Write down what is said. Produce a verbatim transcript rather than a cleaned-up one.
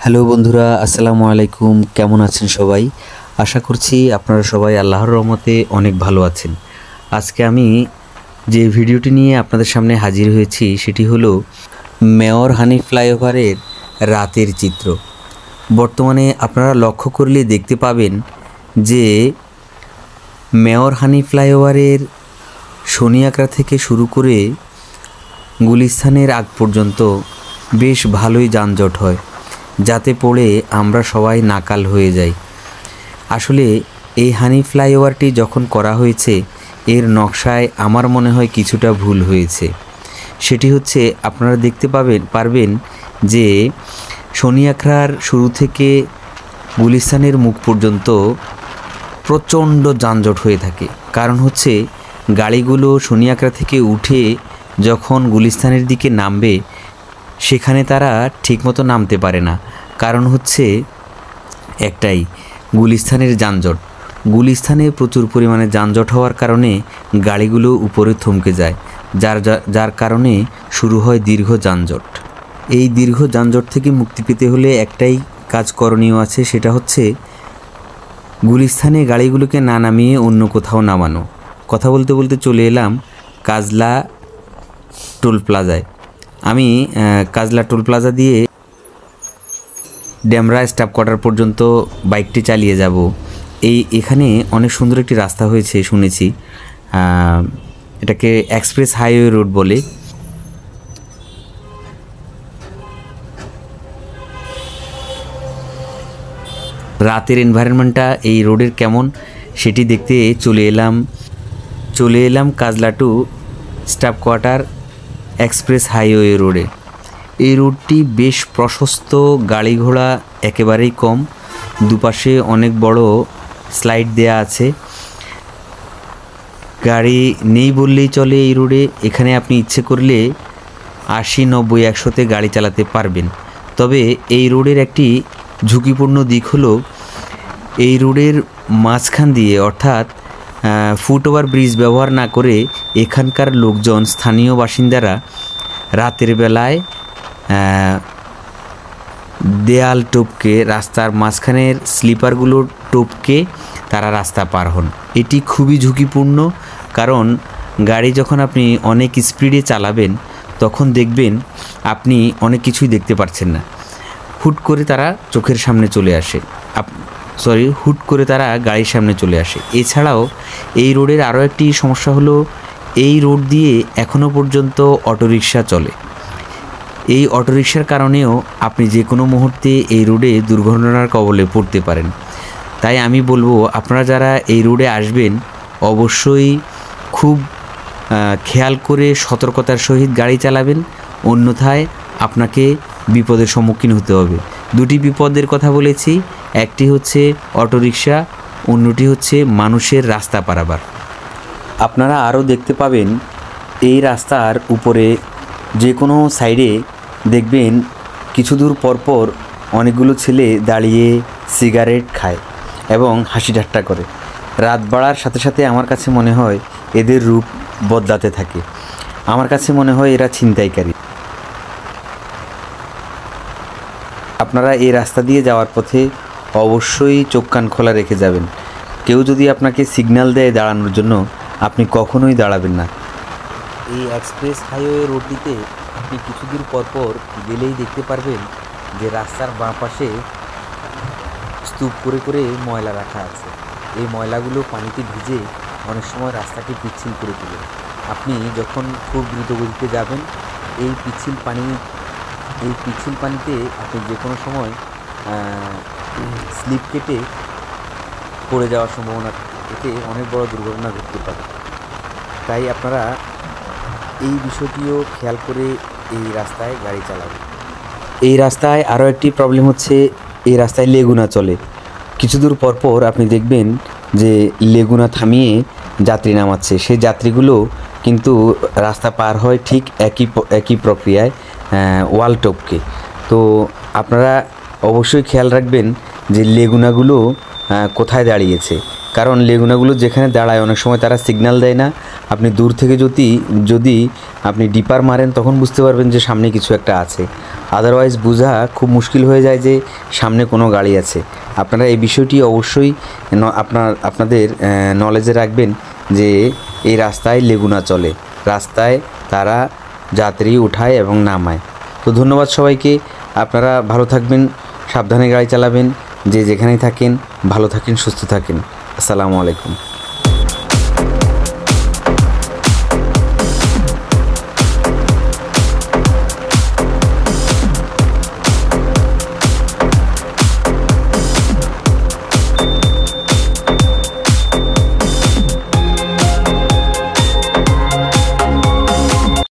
Hello বন্ধুরা, আসসালামু আলাইকুম। কেমন আছেন সবাই? আশা করছি আপনারা সবাই আল্লাহর রহমতে অনেক ভালো আছেন। আজকে আমি যে ভিডিওটি নিয়ে আপনাদের সামনে হাজির হয়েছি সেটি হলো মেয়র হানি ফ্লাইওভারের রাতের চিত্র। বর্তমানে আপনারা লক্ষ্য করলে দেখতে পাবেন যে মেয়র হানি ফ্লাইওভারের শনিয়াকড়া থেকে শুরু করে গুলিস্তানের আগ পর্যন্ত বেশ ভালোই যানজট হয়, যাতে পড়ে আমরা সবাই নাকাল হয়ে যাই। আসলে এই হানি ফ্লাইওভারটি যখন করা হয়েছে এর নকশায় আমার মনে হয় কিছুটা ভুল হয়েছে। সেটি হচ্ছে আপনারা দেখতে পাবেন পারবেন যে শনিয়াকড়ার শুরু থেকে গুলিস্তানের মুখ পর্যন্ত প্রচণ্ড যানজট হয়ে থাকে। কারণ হচ্ছে গাড়িগুলো শনিয়াকড়া থেকে উঠে যখন গুলিস্তানের দিকে নামবে সেখানে তারা ঠিকমতো নামতে পারে না। কারণ হচ্ছে একটাই, গুলিস্তানের যানজট। গুলিস্তানে প্রচুর পরিমাণে যানজট হওয়ার কারণে গাড়িগুলো উপরে থমকে যায়, যার যার কারণে শুরু হয় দীর্ঘ যানজট। এই দীর্ঘ যানজট থেকে মুক্তি পেতে হলে একটাই কাজ করণীয় আছে, সেটা হচ্ছে গুলিস্তানে গাড়িগুলোকে না নামিয়ে অন্য কোথাও নামানো। কথা বলতে বলতে চলে এলাম কাজলা টোল প্লাজায়। আমি কাজলা টোল প্লাজা দিয়ে ড্যামরা স্টাফ কোয়ার্টার পর্যন্ত বাইকটি চালিয়ে যাব। এই এখানে অনেক সুন্দর একটি রাস্তা হয়েছে শুনেছি, এটাকে এক্সপ্রেস হাইওয়ে রোড বলে। রাতের এনভায়রনমেন্টটা এই রোডের কেমন সেটি দেখতে চলে এলাম চলে এলাম Kajla to staff quarter express highway রোডে। এই রোডটি বেশ প্রশস্ত, গাড়ি ঘোড়া একেবারেই কম, দুপাশে অনেক বড় স্লাইড দেয়া আছে। গাড়ি নেই বললেই চলে এই রোডে। এখানে আপনি ইচ্ছে করলে আশি নব্বই একশোতে গাড়ি চালাতে পারবেন। তবে এই রোডের একটি ঝুঁকিপূর্ণ দিক হলো এই রোডের মাঝখান দিয়ে, অর্থাৎ ফুট ওভার ব্রিজ ব্যবহার না করে এখানকার লোকজন, স্থানীয় বাসিন্দারা রাতের বেলায় দেয়াল টপকে, রাস্তার মাঝখানের স্লিপারগুলো টপকে তারা রাস্তা পার হন। এটি খুবই ঝুঁকিপূর্ণ, কারণ গাড়ি যখন আপনি অনেক স্পিডে চালাবেন তখন দেখবেন আপনি অনেক কিছুই দেখতে পাচ্ছেন না। হুট করে তারা চোখের সামনে চলে আসে সরি হুট করে তারা গাড়ির সামনে চলে আসে। এছাড়াও এই রোডের আরও একটি সমস্যা হলো এই রোড দিয়ে এখনও পর্যন্ত অটোরিকশা চলে। এই অটোরিকশার কারণেও আপনি যে কোনো মুহূর্তে এই রোডে দুর্ঘটনার কবলে পড়তে পারেন। তাই আমি বলবো, আপনারা যারা এই রোডে আসবেন অবশ্যই খুব খেয়াল করে সতর্কতার সহিত গাড়ি চালাবেন, অন্যথায় আপনাকে বিপদের সম্মুখীন হতে হবে। দুটি বিপদের কথা বলেছি, একটি হচ্ছে অটোরিকশা, অন্যটি হচ্ছে মানুষের রাস্তা পারাবার। আপনারা আরও দেখতে পাবেন এই রাস্তার উপরে যে কোনো সাইডে দেখবেন কিছু দূর পরপর অনেকগুলো ছেলে দাঁড়িয়ে সিগারেট খায় এবং হাসি ঠাট্টা করে। রাত বাড়ার সাথে সাথে আমার কাছে মনে হয় এদের রূপ বদলাতে থাকে। আমার কাছে মনে হয় এরা ছিনতাইকারী। আপনারা এই রাস্তা দিয়ে যাওয়ার পথে অবশ্যই চোখ কান খোলা রেখে যাবেন। কেউ যদি আপনাকে সিগন্যাল দেয় দাঁড়ানোর জন্য, আপনি কখনোই দাঁড়াবেন না। এই এক্সপ্রেস হাইওয়ে রোডটিতে আপনি কিছু দূর পরপর গেলেই দেখতে পারবেন যে রাস্তার বাঁ পাশে স্তূপ করে করে ময়লা রাখা আছে। এই ময়লাগুলো পানিতে ভিজে অনেক সময় রাস্তাটি পিচ্ছিল করে তোলে। আপনি যখন খুব দ্রুত গতিতে যাবেন এই পিচ্ছিল পানি এই পিচ্ছিল পানিতে আপনি যে কোনো সময় স্লিপ কেটে পড়ে যাওয়ার সম্ভাবনা, এতে অনেক বড় দুর্ঘটনা ঘটতে পারে। তাই আপনারা এই বিষয়টিও খেয়াল করে এই রাস্তায় গাড়ি চালাবেন। এই রাস্তায় আরও একটি প্রবলেম হচ্ছে, এই রাস্তায় লেগুনা চলে। কিছু দূর পরপর আপনি দেখবেন যে লেগুনা থামিয়ে যাত্রী নামাচ্ছে। সেই যাত্রীগুলো কিন্তু রাস্তা পার হয় ঠিক একই একই প্রক্রিয়ায় ওয়াল টপকে। তো আপনারা অবশ্যই খেয়াল রাখবেন যে লেগুনাগুলো কোথায় দাঁড়িয়েছে, কারণ লেগুনাগুলো যেখানে দাঁড়ায় অনেক সময় তারা সিগন্যাল দেয় না। আপনি দূর থেকে যদি যদি আপনি ডিপার মারেন তখন বুঝতে পারবেন যে সামনে কিছু একটা আছে। আদারওয়াইজ বোঝা খুব মুশকিল হয়ে যায় যে সামনে কোনো গাড়ি আছে। আপনারা এই বিষয়টি অবশ্যই আপনার আপনাদের নলেজে রাখবেন যে এই রাস্তায় লেগুনা চলে, রাস্তায় তারা যাত্রী উঠায় এবং নামায়। তো ধন্যবাদ সবাইকে। আপনারা ভালো থাকবেন, সাবধানে গাড়ি চালাবেন, যে যেখানেই থাকেন ভালো থাকেন, সুস্থ থাকেন। আসসালামু আলাইকুম।